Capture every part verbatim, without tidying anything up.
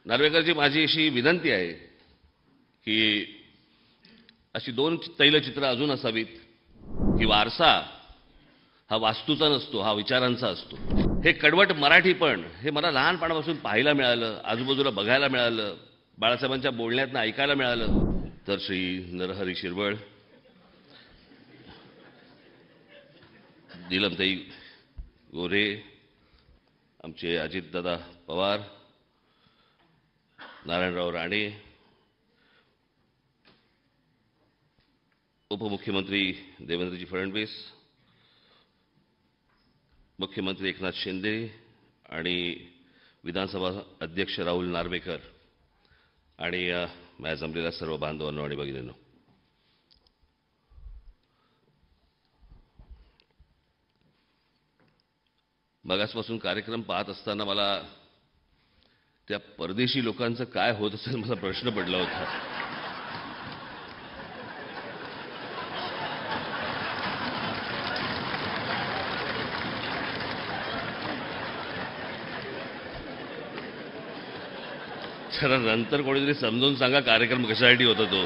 नार्वेकरजी माझी अशी विनंती आहे की अशी दोन तैलचित्र अजून असावीत की वारसा हा वास्तूचा नसतो, हा विचारांचा असतो. हे कडवट मराठीपण हे मला लहानपणापासून पाहायला मिळालं, आजूबाजूला बघायला मिळालं, बाळासाहेबांच्या बोलण्यातनं ऐकायला मिळालं. तर श्री नरहरी शिरवळ, नीलमताई गोरे, आमचे अजितदादा पवार, नारायणराव राणे, उपमुख्यमंत्री देवेंद्रजी फडणवीस, मुख्यमंत्री एकनाथ शिंदे आणि विधानसभा अध्यक्ष राहुल नार्वेकर आणि माझ्या जमलेल्या सर्व बांधवांनो आणि भगिनींनो, मगासपासून कार्यक्रम पाहत असताना मला त्या परदेशी लोकांचं काय होत असेल मला प्रश्न पडला होता. जरा नंतर कोणीतरी समजून सांगा कार्यक्रम कशासाठी होता तो.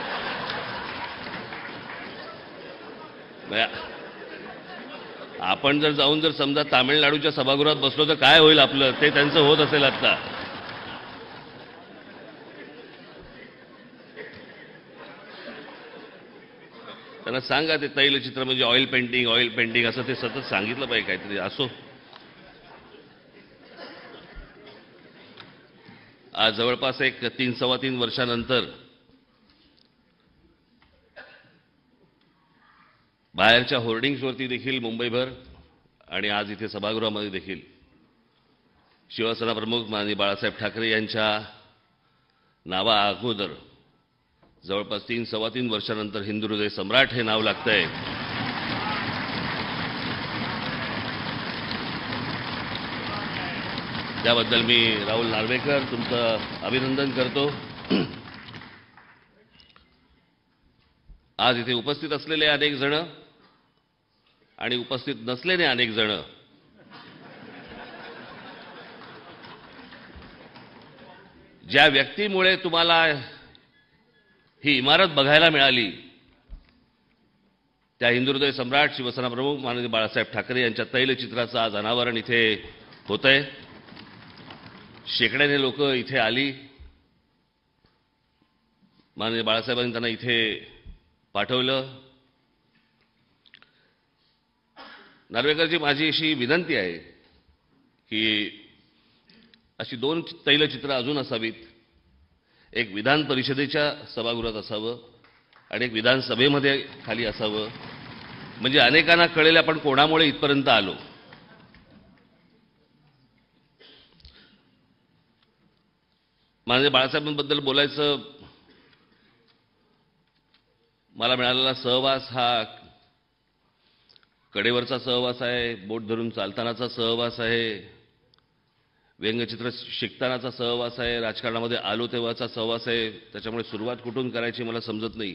आपण जर जाऊन जर समजा तामिळनाडूच्या सभागृहात बसलो तर काय होईल आपलं, ते त्यांचं होत असेल. आता त्यांना सांगा ते तैलचित्र म्हणजे ऑइल पेंटिंग ऑइल पेंटिंग असं ते सतत सांगितलं पाहिजे काहीतरी. असो, आज जवळपास एक तीन सव्वा तीन वर्षानंतर बाहेरच्या होर्डिंग्सवरती देखील मुंबईभर आणि आज इथे सभागृहामध्ये देखील शिवसेना प्रमुख माननीय बाळासाहेब ठाकरे यांच्या नावा अगोदर जवळपास तीन सव्वा तीन वर्षानंतर हिंदू हृदय सम्राट हे नाव लागतंय. त्याबद्दल मी राहुल नार्वेकर तुमचं अभिनंदन करतो. आज इथे उपस्थित असलेले अनेक जण आणि उपस्थित नसलेले अनेक जण ज्या व्यक्तीमुळे तुम्हाला ही इमारत बघायला मिळाली त्या हिंदू हृदय सम्राट शिवसेना प्रमुख माननीय बाळासाहेब ठाकरे यांच्या तैलचित्राचं आज अनावरण इथे होतंय. शेकड्याने लोक इथे आली. माननीय बाळासाहेबांनी त्यांना इथे पाठवलं. नार्वेकरजी माझी अशी विनंती आहे की अशी दोन तैलचित्र अजून असावीत. एक विधान परिषदेच्या सभागृहात असावं आणि एक विधानसभेमध्ये खाली असावं, म्हणजे अनेकांना कळेल आपण कोणामुळे इथपर्यंत आलो. माननीय बाळासाहेबांबद्दल बोलायचं, मला मिळालेला सहवास हा कडेवरचा सहवास आहे, बोट धरून चालतानाचा सहवास आहे, व्यंगचित्र शिकतानाचा सहवास आहे, राजकारणामध्ये आलो तेव्हाचा सहवास आहे. त्याच्यामुळे सुरुवात कुठून करायची मला समजत नाही.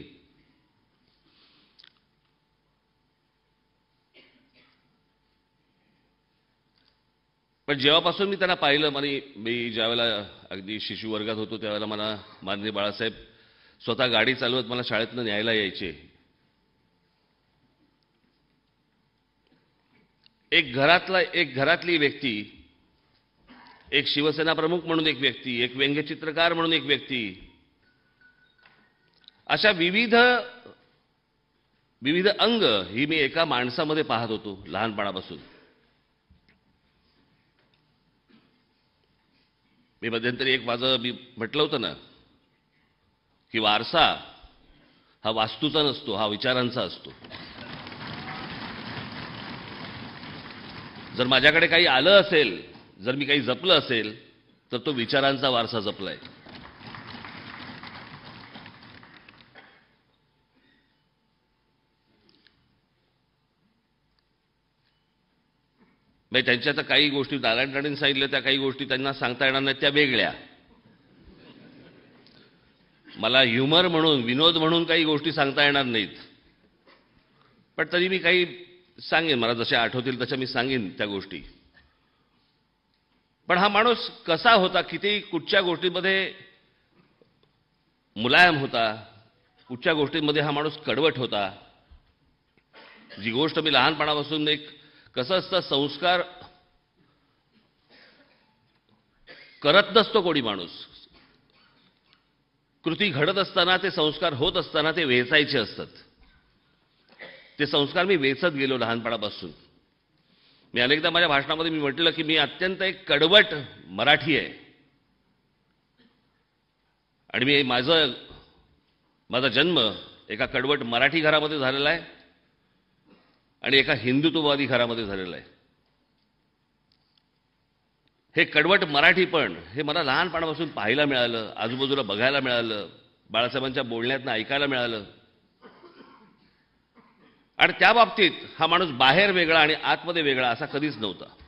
पण जेव्हापासून मी त्यांना पाहिलं, आणि मी ज्यावेळेला अगदी शिशु वर्गात होतो त्यावेळेला मला माननीय बाळासाहेब स्वतः गाडी चालवत मला शाळेतनं न्यायला यायचे. एक घरातला एक घरातली व्यक्ती, एक शिवसेना प्रमुख म्हणून एक व्यक्ती, एक व्यंगचित्रकार म्हणून एक व्यक्ती, अशा विविध विविध अंग ही मी एका माणसामध्ये पाहत होतो लहानपणापासून. मी मध्यंतरी एक माझं मी म्हटलं होतं ना की वारसा हा वास्तूचा नसतो, हा विचारांचा असतो. जर माझ्याकडे काही आलं असेल, जर मी काही जपलं असेल तर तो विचारांचा वारसा जपलाय. म्हणजे त्यांच्या तर काही गोष्टी नारायण राणेंनी सांगितल्या, त्या काही गोष्टी त्यांना सांगता येणार नाहीत, त्या वेगळ्या. मला ह्युमर म्हणून, विनोद म्हणून काही गोष्टी सांगता येणार नाहीत. पण तरी मी काही सांगेन, मला जशा आठवतील तशा मी सांगेन त्या गोष्टी. पण हा माणूस कसा होता, किती कुठच्या गोष्टींमध्ये मुलायम होता, कुठच्या गोष्टींमध्ये हा माणूस कडवट होता. जी गोष्ट मी लहानपणापासून एक कसं असतं, संस्कार करत नसतो कोणी माणूस, कृती घडत असताना, ते संस्कार होत असताना ते वेचायचे असतात. ते संस्कार मी वेचत गेलो लहानपणापासून. मी अनेकदा माझ्या भाषणामध्ये मी म्हटलं की मी अत्यंत एक कडवट मराठी आहे आणि मी माझं माझा जन्म एका कडवट मराठी घरामध्ये झालेला आहे आणि एका हिंदुत्ववादी घरामध्ये झालेला आहे. हे कडवट मराठीपण हे मला लहानपणापासून पाहायला मिळालं, आजूबाजूला बघायला मिळालं, बाळासाहेबांच्या बोलण्यातनं ऐकायला मिळालं. आणि त्या बाबतीत हा माणूस बाहेर वेगळा आणि आतमध्ये वेगळा असा कधीच नव्हता.